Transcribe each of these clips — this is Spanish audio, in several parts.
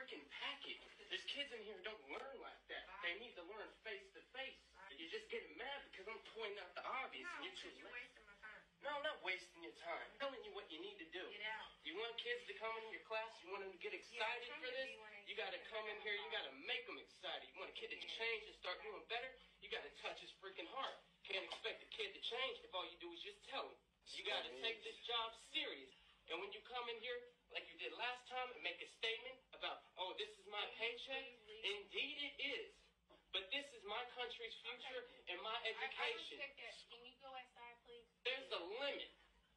freaking packet. There's kids in here who don't learn like that. They need to learn face to face. You're just getting mad because I'm pointing out the obvious. No, And you're too you're wasting my time. No, I'm not wasting your time. I'm telling you what you need to do. Get out. You want kids to come in your class? You want them to get excited for this? You got to come in here. You got to make them excited. You want a kid to change and start doing better? You got to touch his freaking heart. Can't expect a kid to change if all you do is just tell him. You got to take this job serious. And when you come in here, like you did last time, and make a statement about, oh, this is my paycheck, indeed it is. But this is my country's future and my education. I respect that. Can you go outside, please? There's a limit.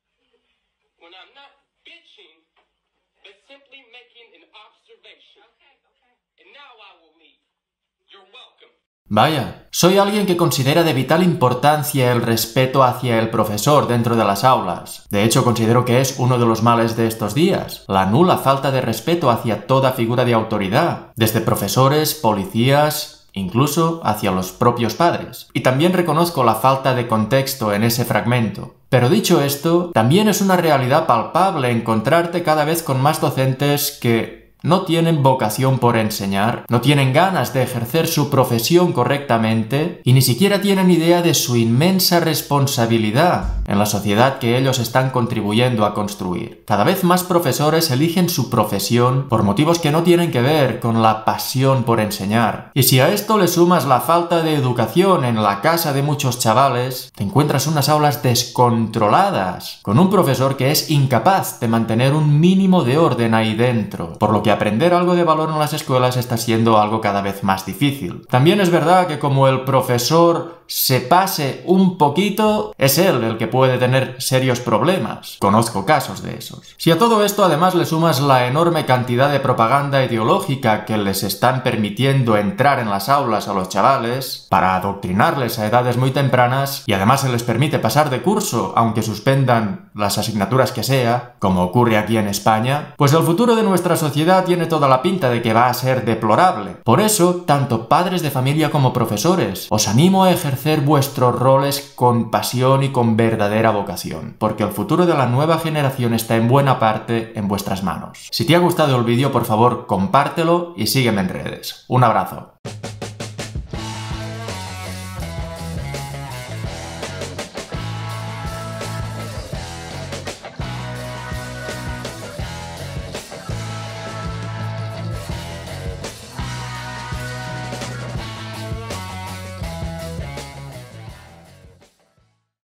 When I'm not bitching, but simply making an observation. Okay. And now I will leave. You're welcome. Vaya, soy alguien que considera de vital importancia el respeto hacia el profesor dentro de las aulas. De hecho, considero que es uno de los males de estos días, la nula falta de respeto hacia toda figura de autoridad, desde profesores, policías, incluso hacia los propios padres. Y también reconozco la falta de contexto en ese fragmento. Pero dicho esto, también es una realidad palpable encontrarte cada vez con más docentes que no tienen vocación por enseñar, no tienen ganas de ejercer su profesión correctamente y ni siquiera tienen idea de su inmensa responsabilidad en la sociedad que ellos están contribuyendo a construir. Cada vez más profesores eligen su profesión por motivos que no tienen que ver con la pasión por enseñar. Y si a esto le sumas la falta de educación en la casa de muchos chavales, te encuentras unas aulas descontroladas, con un profesor que es incapaz de mantener un mínimo de orden ahí dentro, por lo que aprender algo de valor en las escuelas está siendo algo cada vez más difícil. También es verdad que como el profesor se pase un poquito, es él el que puede tener serios problemas. Conozco casos de esos. Si a todo esto además le sumas la enorme cantidad de propaganda ideológica que les están permitiendo entrar en las aulas a los chavales para adoctrinarles a edades muy tempranas y además se les permite pasar de curso aunque suspendan las asignaturas que sea, como ocurre aquí en España, pues el futuro de nuestra sociedad tiene toda la pinta de que va a ser deplorable. Por eso, tanto padres de familia como profesores, os animo a ejercer vuestros roles con pasión y con verdadera vocación, porque el futuro de la nueva generación está en buena parte en vuestras manos. Si te ha gustado el vídeo, por favor, compártelo y sígueme en redes. Un abrazo.